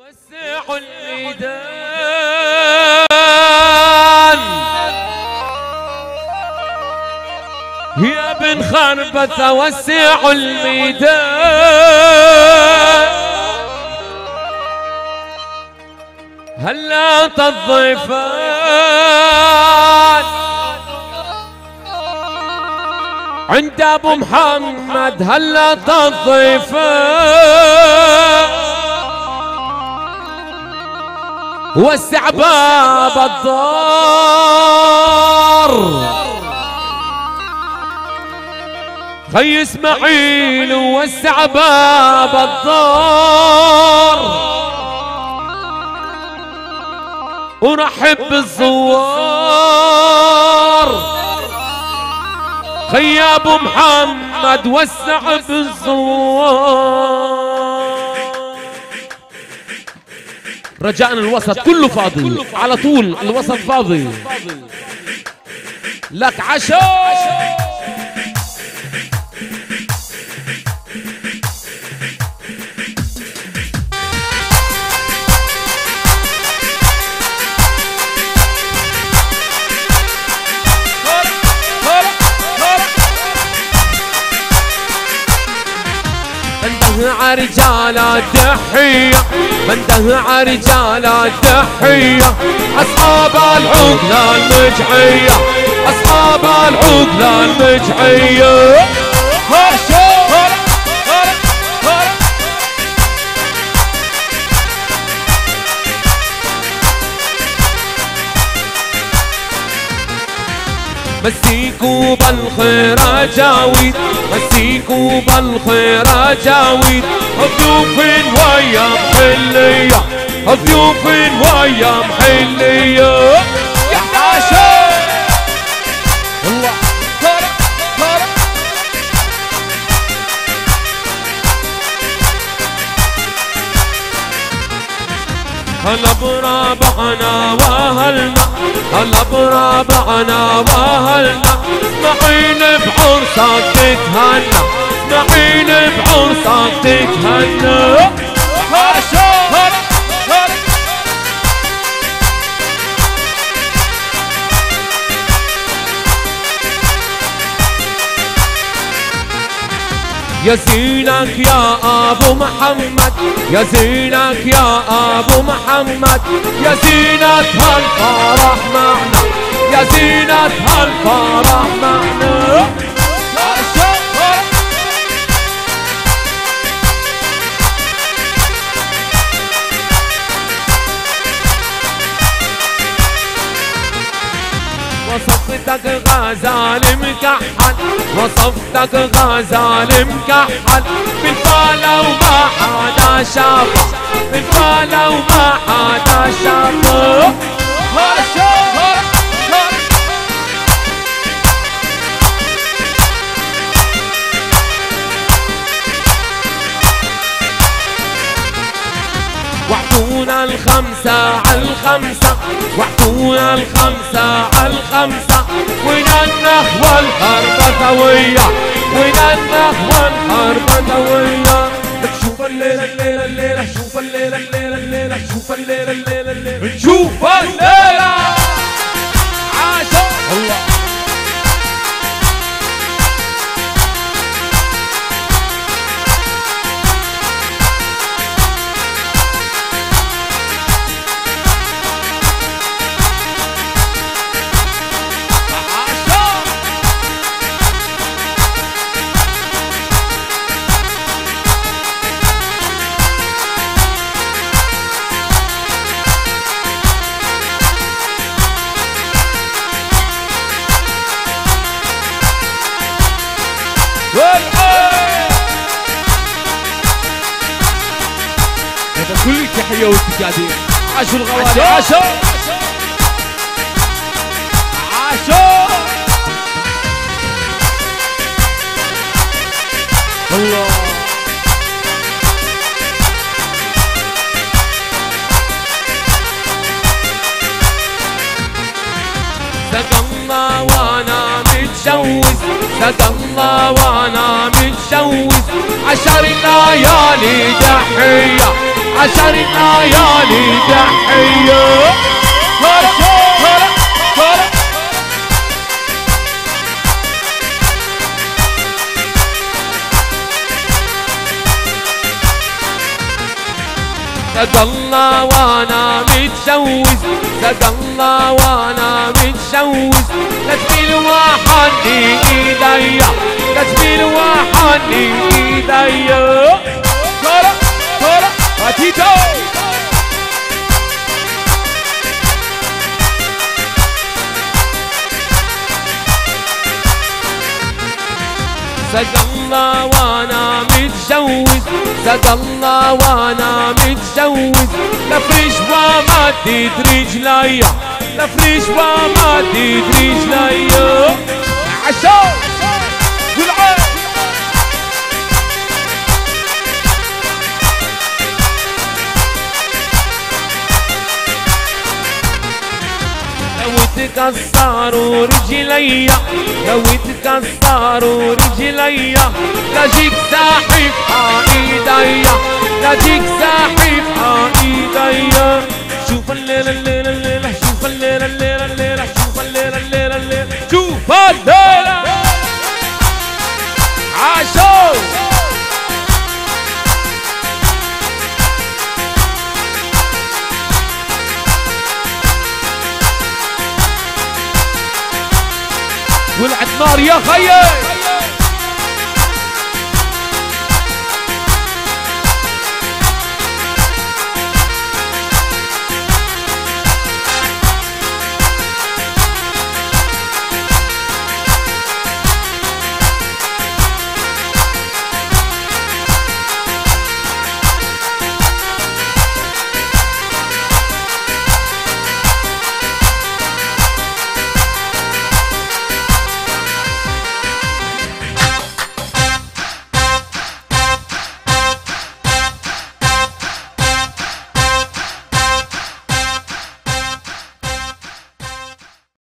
وسعوا الميدان يا بن خربة، وسعوا الميدان هلا الضيفان عند ابو محمد، هلا الضيفان وسع باب الدار خي اسماعيل، وسع باب الدار ورحب بالزوار خي ابو محمد، وسع بالزوار. رجاء الوسط كله فاضي على طول، الوسط فاضي لك عشاء. بنده عرجال التحية، بنده عرجال التحية، أصحاب العقلة المجعية، أصحاب العقلة المجعية. مسيكوا بالخير جاويد، مسيكوا بالخير جاويد، ضيوف ويا محلية، ضيوف ويا محلية. يا حاشا الله هلا برابعنا واهلنا، هلا برابعنا واهلنا، اسمعين بعرسك تتهنى، اسمعين بعرسك تتهنى. يا زينك يا ابو محمد، يا زينك يا ابو محمد، يا زينة هالفرح معنا، يا زينة هالفرح معنا. وصفتك غزال مكحل، وصفتك غزال مكحل، بالفالة وما حدا شافه، بالفالة وما حدا شافه. وحدونا الخمسة عالخمسة، وحدونا الخمسة عالخمسة، وين النخوة الخربتوية، وين النخوة الخربتوية. شوف الليلة الليلة الليلة، شوف الليلة الليلة الليلة، شوف الليلة الليلة الليلة، نشوف الليلة. عاشق الله هذا كل التحية والتقادير. عاشوا الغوالي، عاشوا عاشوا الله. سقى الله وانا متجوز، سقى الله وانا متجوز، 10 ليالي تحية، عشان الليالي تحية. صدق الله وانا متجوز، صدق الله وانا متجوز، لا تميل وحني ايديا، لا تميل وحني ايديا. كورة كورة باتيتو. صدق الله وانا متجوز، صدق الله وانا متجوز، لا فريش وما تدري رجليا، لا فريش وما تدري رجليا. عشاو والعين لو تكسروا رجليا، لو تكسروا رجليا، لا جيك ساحب ايديا، لا جيك ساحب ايديا. شوف الليلة الليلة الليلة، شوف الليلة الليلة الليلة، شوف الليلة الليلة الليلة، شوف الليلة. عاشو ولعت نار يا خيي.